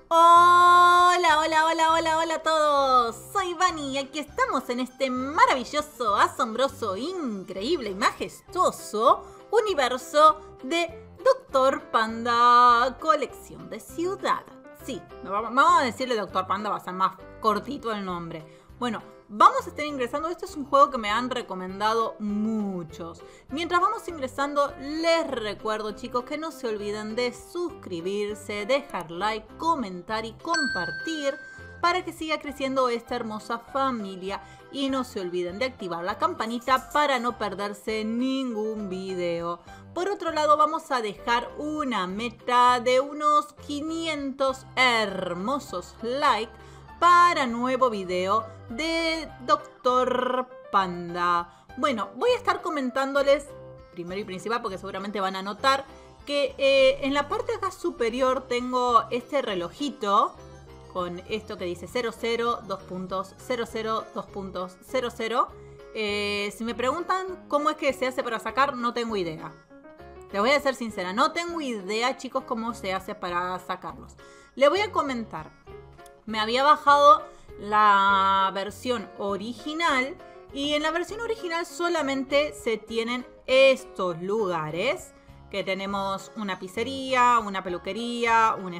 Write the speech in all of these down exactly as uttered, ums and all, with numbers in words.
Hola, hola, hola, hola, hola a todos. Soy Vani y aquí estamos en este maravilloso, asombroso, increíble y majestuoso universo de Doctor Panda Colección de Ciudad. Sí, vamos a decirle Doctor Panda, va a ser más cortito el nombre. Bueno, vamos a estar ingresando. Este es un juego que me han recomendado muchos. Mientras vamos ingresando, les recuerdo, chicos, que no se olviden de suscribirse, dejar like, comentar y compartir para que siga creciendo esta hermosa familia. Y no se olviden de activar la campanita para no perderse ningún video. Por otro lado, vamos a dejar una meta de unos quinientos hermosos likes para nuevo video de Doctor Panda. Bueno, voy a estar comentándoles primero y principal, porque seguramente van a notar que eh, en la parte acá superior tengo este relojito con esto que dice cero cero, dos puntos, cero cero, dos puntos, cero cero. Eh, si me preguntan cómo es que se hace para sacar, no tengo idea. Les voy a ser sincera, no tengo idea, chicos, cómo se hace para sacarlos. Les voy a comentar. Me había bajado la versión original y en la versión original solamente se tienen estos lugares, que tenemos una pizzería, una peluquería, una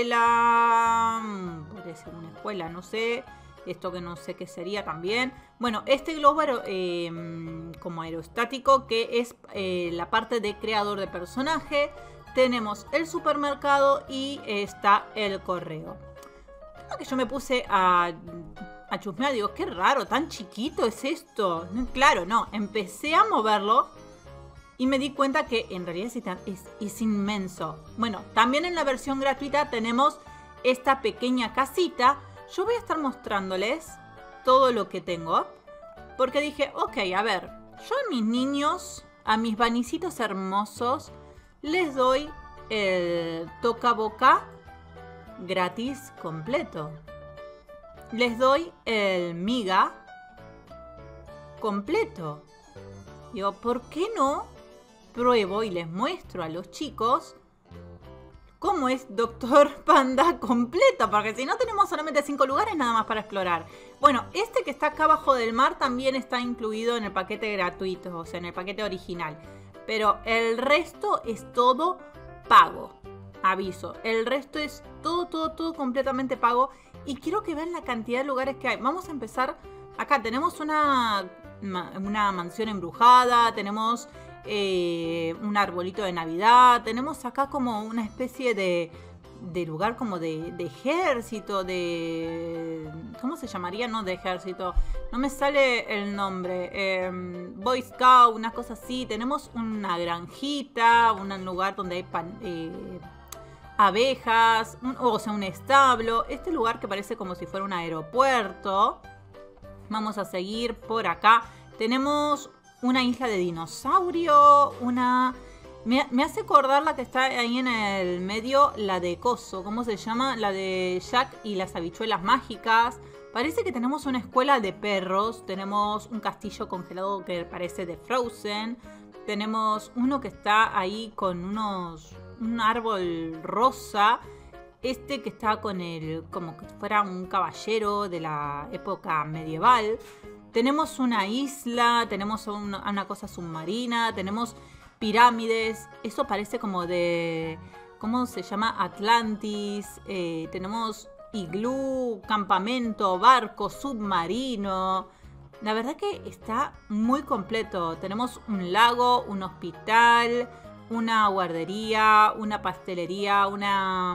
escuela, podría ser una escuela, no sé, esto que no sé qué sería también. Bueno, este globo aer eh, como aerostático, que es eh, la parte de creador de personaje. Tenemos el supermercado y está el correo. Que yo me puse a, a chusmear, digo, qué raro, tan chiquito es esto. Claro, no, empecé a moverlo y me di cuenta que en realidad es, es inmenso. Bueno, también en la versión gratuita tenemos esta pequeña casita. Yo voy a estar mostrándoles todo lo que tengo, porque dije, ok, a ver, yo a mis niños, a mis vanicitos hermosos, les doy el toca boca gratis completo. Les doy el Miga completo. Digo, ¿por qué no pruebo y les muestro a los chicos cómo es Doctor Panda completo? Porque si no, tenemos solamente cinco lugares nada más para explorar. Bueno, este que está acá abajo del mar también está incluido en el paquete gratuito, o sea, en el paquete original. Pero el resto es todo pago. Aviso, el resto es todo, todo, todo completamente pago. Y quiero que vean la cantidad de lugares que hay. Vamos a empezar. Acá tenemos una, una mansión embrujada. Tenemos eh, un arbolito de Navidad. Tenemos acá como una especie de, de lugar como de, de ejército. De... ¿Cómo se llamaría? No de ejército. No me sale el nombre. Eh, Boy Scout, una cosa así. Tenemos una granjita. Un lugar donde hay pan... Eh, abejas, un, o sea, un establo. Este lugar que parece como si fuera un aeropuerto. Vamos a seguir por acá. Tenemos una isla de dinosaurio. Una... Me, me hace acordar la que está ahí en el medio, la de Coso. ¿Cómo se llama? La de Jack y las habichuelas mágicas. Parece que tenemos una escuela de perros. Tenemos un castillo congelado que parece de Frozen. Tenemos uno que está ahí con unos... un árbol rosa. Este que está con el... como que fuera un caballero de la época medieval. Tenemos una isla. Tenemos una, una cosa submarina. Tenemos pirámides. Eso parece como de... ¿cómo se llama? Atlantis. Eh, tenemos iglú, campamento, barco, submarino. La verdad que está muy completo. Tenemos un lago, un hospital, una guardería, una pastelería, una,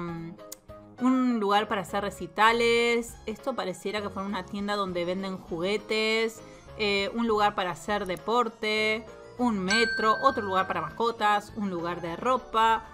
un lugar para hacer recitales. Esto pareciera que fuera una tienda donde venden juguetes, eh, un lugar para hacer deporte, un metro, otro lugar para mascotas, un lugar de ropa,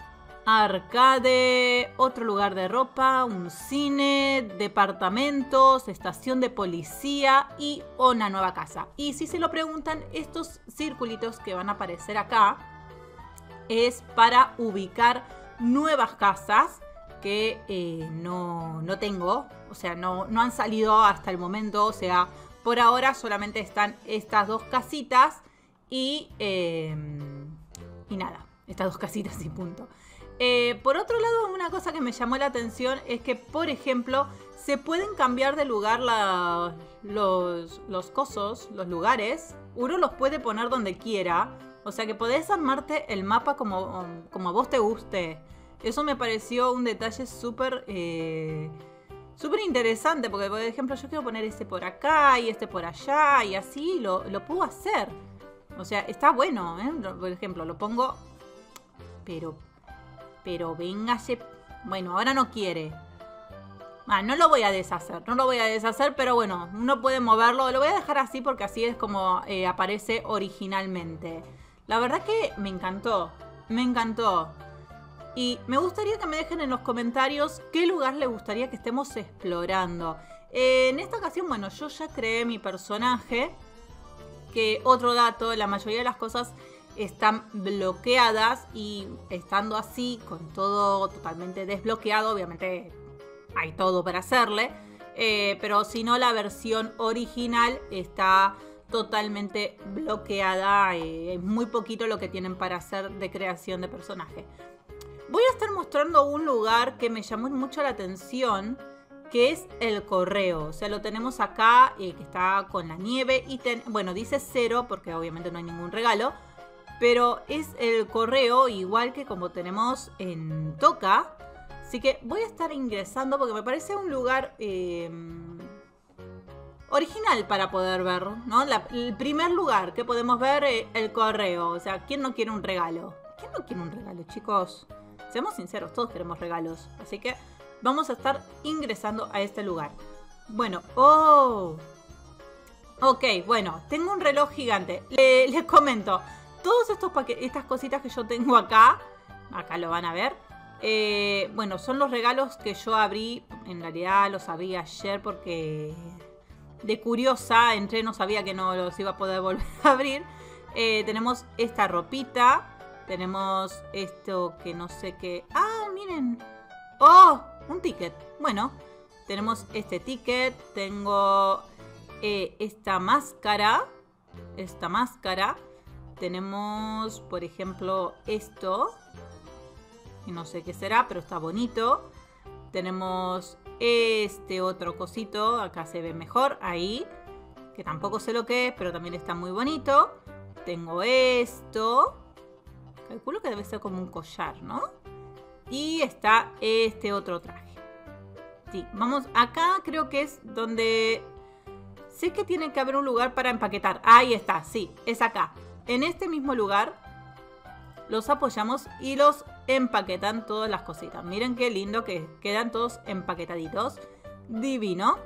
arcade, otro lugar de ropa, un cine, departamentos, estación de policía y una nueva casa. Y si se lo preguntan, estos circulitos que van a aparecer acá es para ubicar nuevas casas que eh, no, no tengo. O sea, no, no han salido hasta el momento. O sea, por ahora solamente están estas dos casitas y, eh, y nada, estas dos casitas y punto. Eh, por otro lado, una cosa que me llamó la atención es que, por ejemplo, se pueden cambiar de lugar la, los, los cosos, los lugares. Uno los puede poner donde quiera. O sea que podés armarte el mapa como, como a vos te guste. Eso me pareció un detalle súper eh, súper interesante. Porque, por ejemplo, yo quiero poner este por acá y este por allá. Y así lo, lo puedo hacer. O sea, está bueno, ¿eh? Por ejemplo, lo pongo... Pero... Pero véngase... Bueno, ahora no quiere. Ah, no lo voy a deshacer. No lo voy a deshacer, pero bueno, uno puede moverlo. Lo voy a dejar así porque así es como eh, aparece originalmente. La verdad que me encantó. Me encantó. Y me gustaría que me dejen en los comentarios qué lugar les gustaría que estemos explorando. Eh, en esta ocasión, bueno, yo ya creé mi personaje. Que otro dato, la mayoría de las cosas están bloqueadas y estando así, con todo totalmente desbloqueado, obviamente hay todo para hacerle, eh, pero si no, la versión original está totalmente bloqueada, eh, es muy poquito lo que tienen para hacer de creación de personaje. Voy a estar mostrando un lugar que me llamó mucho la atención, que es el correo. O sea, lo tenemos acá, eh, que está con la nieve y, ten, bueno, dice cero porque obviamente no hay ningún regalo. Pero es el correo igual que como tenemos en Toca. Así que voy a estar ingresando porque me parece un lugar eh, original para poder ver, ¿no? La, el primer lugar que podemos ver es eh, el correo. O sea, ¿quién no quiere un regalo? ¿Quién no quiere un regalo, chicos? Seamos sinceros, todos queremos regalos. Así que vamos a estar ingresando a este lugar. Bueno, oh. Ok, bueno, tengo un reloj gigante. Le, les comento. Todos estos estas cositas que yo tengo acá, acá lo van a ver, eh, bueno, son los regalos que yo abrí. En realidad los abrí ayer porque de curiosa entré, no sabía que no los iba a poder volver a abrir. Eh, tenemos esta ropita, tenemos esto que no sé qué... ¡Ah, miren! ¡Oh! Un ticket. Bueno, tenemos este ticket, tengo eh, esta máscara, esta máscara. Tenemos, por ejemplo, esto. Que no sé qué será, pero está bonito. Tenemos este otro cosito. Acá se ve mejor. Ahí. Que tampoco sé lo que es, pero también está muy bonito. Tengo esto. Calculo que debe ser como un collar, ¿no? Y está este otro traje. Sí, vamos. Acá creo que es donde... Sé que tiene que haber un lugar para empaquetar. Ahí está, sí, es acá. En este mismo lugar los apoyamos y los empaquetan todas las cositas. Miren qué lindo que quedan todos empaquetaditos. Divino.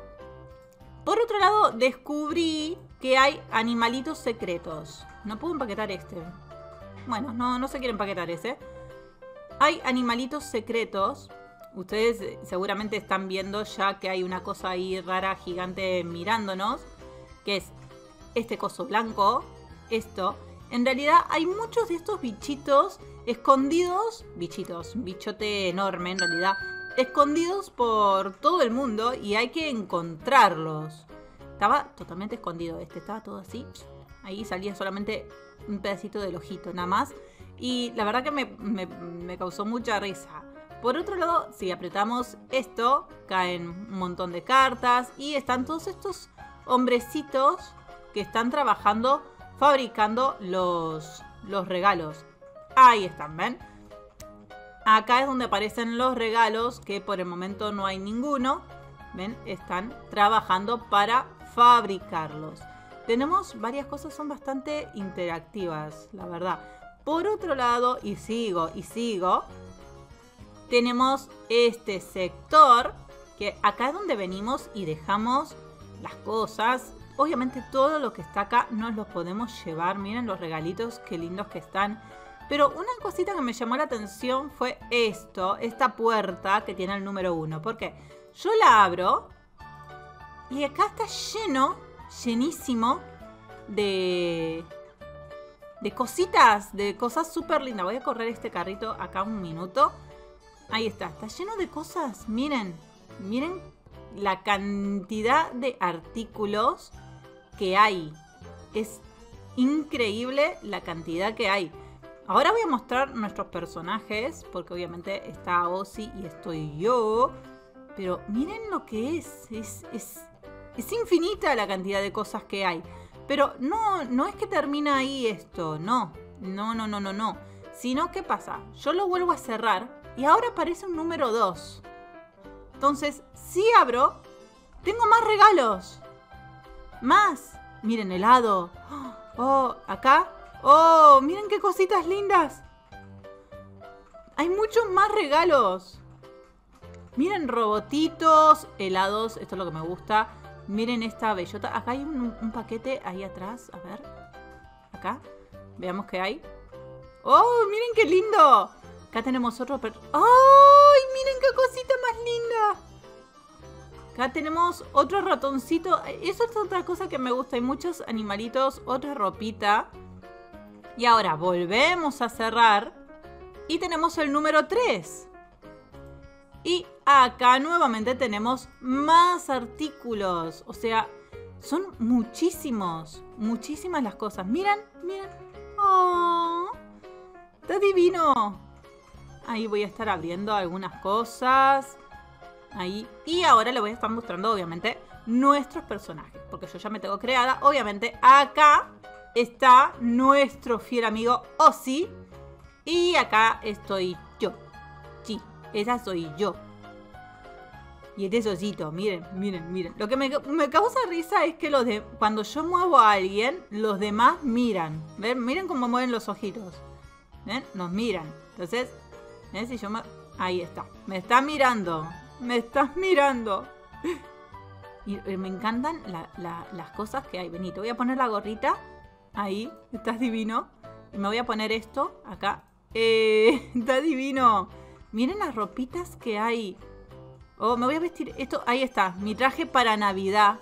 Por otro lado, descubrí que hay animalitos secretos. No puedo empaquetar este. Bueno, no, no se quiere empaquetar ese. Hay animalitos secretos. Ustedes seguramente están viendo ya que hay una cosa ahí rara, gigante mirándonos. Que es este coso blanco. Esto. En realidad hay muchos de estos bichitos escondidos, bichitos, bichote enorme en realidad, escondidos por todo el mundo y hay que encontrarlos. Estaba totalmente escondido este, estaba todo así. Ahí salía solamente un pedacito del ojito nada más. Y la verdad que me, me, me causó mucha risa. Por otro lado, si apretamos esto, caen un montón de cartas y están todos estos hombrecitos que están trabajando fabricando los, los regalos. Ahí están, ¿ven? Acá es donde aparecen los regalos, que por el momento no hay ninguno. ¿Ven? Están trabajando para fabricarlos. Tenemos varias cosas, son bastante interactivas, la verdad. Por otro lado, y sigo, y sigo, tenemos este sector, que acá es donde venimos y dejamos las cosas. Obviamente todo lo que está acá nos los podemos llevar. Miren los regalitos, qué lindos que están. Pero una cosita que me llamó la atención fue esto, esta puerta que tiene el número uno. Porque yo la abro y acá está lleno, llenísimo de, de cositas, de cosas súper lindas. Voy a correr este carrito acá un minuto. Ahí está, está lleno de cosas. Miren, miren la cantidad de artículos que hay. Es increíble la cantidad que hay. Ahora voy a mostrar nuestros personajes, porque obviamente está Ozzy y estoy yo. Pero miren lo que es. Es, es, es infinita la cantidad de cosas que hay. Pero no, no es que termina ahí esto, no. No, no, no, no, no. Sino, ¿qué pasa? Yo lo vuelvo a cerrar y ahora aparece un número dos. Entonces, si abro, tengo más regalos. Más. Miren, helado. Oh, acá. Oh, miren qué cositas lindas. Hay muchos más regalos. Miren, robotitos, helados. Esto es lo que me gusta. Miren esta bellota. Acá hay un, un paquete ahí atrás. A ver. Acá. Veamos qué hay. ¡Oh, miren qué lindo! Acá tenemos otro... Per ¡Ay, miren qué cosita más linda! Acá tenemos otro ratoncito. Eso es otra cosa que me gusta. Hay muchos animalitos. Otra ropita. Y ahora volvemos a cerrar. Y tenemos el número tres. Y acá nuevamente tenemos más artículos. O sea, son muchísimos. Muchísimas las cosas. Miren, miren. ¡Oh! ¡Está divino! Ahí voy a estar abriendo algunas cosas. Ahí. Y ahora le voy a estar mostrando, obviamente, nuestros personajes. Porque yo ya me tengo creada. Obviamente, acá está nuestro fiel amigo Ozzy. Y acá estoy yo. Sí, esa soy yo. Y este es Ozzito. Miren, miren, miren. Lo que me, me causa risa es que los de, cuando yo muevo a alguien, los demás miran. ¿Ven? Miren cómo mueven los ojitos. ¿Ven? Nos miran. Entonces, ¿ven? Si yo me... Ahí está. Me está mirando. Me estás mirando. Y eh, me encantan la, la, las cosas que hay. Vení, te voy a poner la gorrita. Ahí. Estás divino. Y me voy a poner esto acá. Eh, está divino. Miren las ropitas que hay. Oh, me voy a vestir esto. Ahí está. Mi traje para Navidad.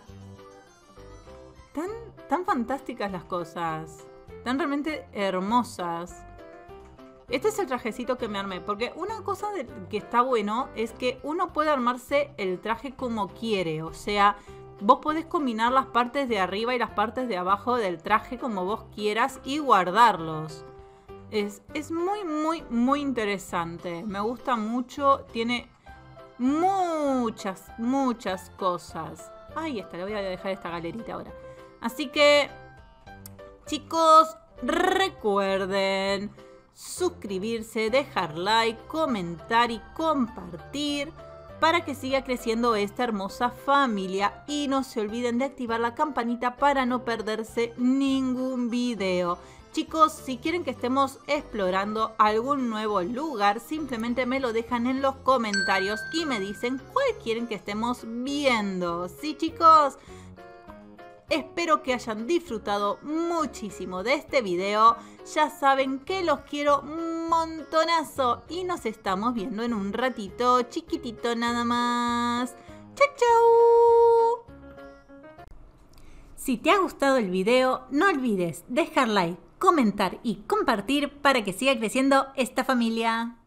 Tan, tan fantásticas las cosas. Tan realmente hermosas. Este es el trajecito que me armé. Porque una cosa de, que está bueno es que uno puede armarse el traje como quiere. O sea, vos podés combinar las partes de arriba y las partes de abajo del traje como vos quieras y guardarlos. Es, es muy, muy, muy interesante. Me gusta mucho. Tiene muchas, muchas cosas. Ahí está, le voy a dejar esta galerita ahora. Así que, chicos, recuerden suscribirse, dejar like, comentar y compartir para que siga creciendo esta hermosa familia. Y no se olviden de activar la campanita para no perderse ningún video. Chicos, si quieren que estemos explorando algún nuevo lugar, simplemente me lo dejan en los comentarios y me dicen cuál quieren que estemos viendo. ¿Sí, chicos? Espero que hayan disfrutado muchísimo de este video. Ya saben que los quiero un montonazo y nos estamos viendo en un ratito chiquitito nada más. ¡Chau, chau! Si te ha gustado el video, no olvides dejar like, comentar y compartir para que siga creciendo esta familia.